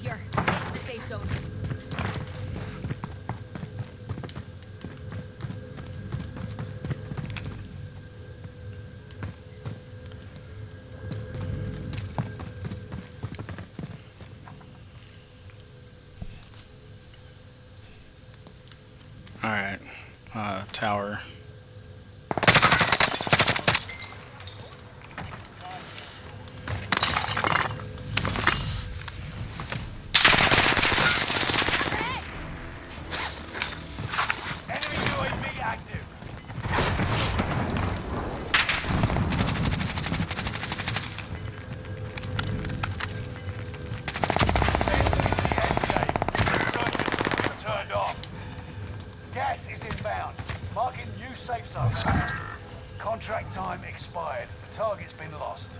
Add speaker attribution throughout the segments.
Speaker 1: here. Get to the safe zone.
Speaker 2: Alright. Tower.
Speaker 3: Gas is inbound. Marking new safe zone. Contract time expired. The target's been lost.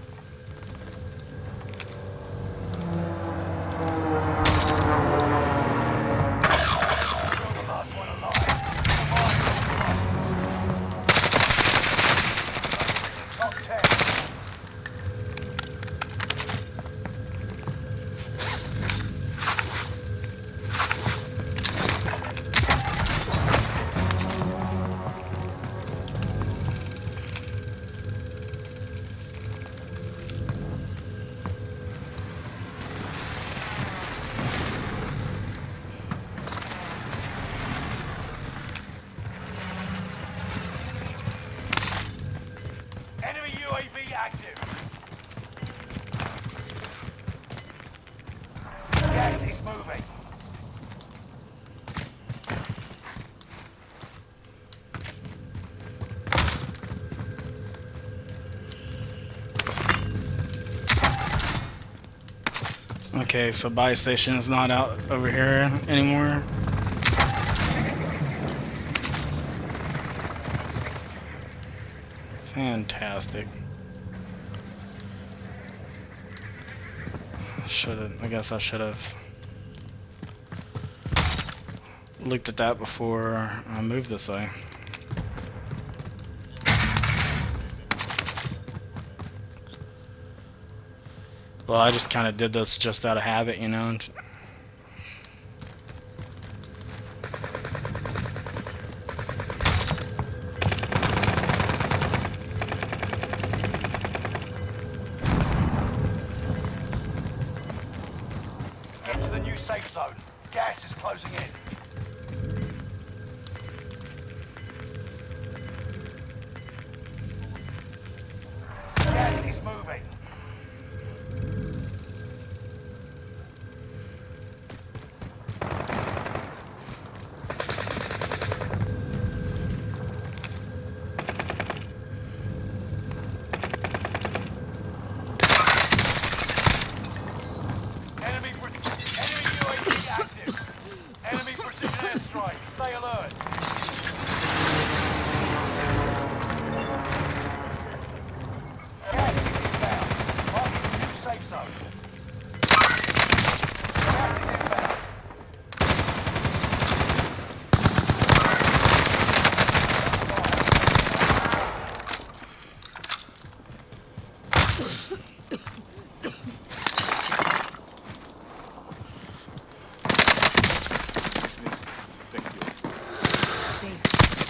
Speaker 3: Still the last one alive. Top 10. Enemy UAV active. Gas is moving.
Speaker 2: Okay, so buy station is not out over here anymore. Fantastic. I guess I should have looked at that before I moved this way. Well, I just kind of did this just out of habit, you know.
Speaker 3: Get to the new safe zone. Gas is closing in. Gas is moving. Enemy UAV active. Enemy precision airstrike. Stay alert. Gas is inbound. Marking new safe zone. Gas is inbound.
Speaker 1: Safe.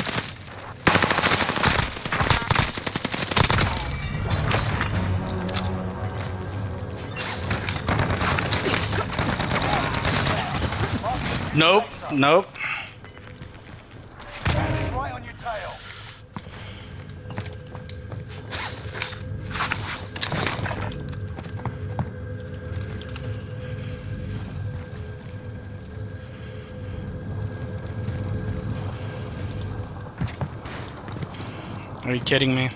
Speaker 2: Nope, nope.
Speaker 3: Gas is right on your tail.
Speaker 2: Are you kidding me?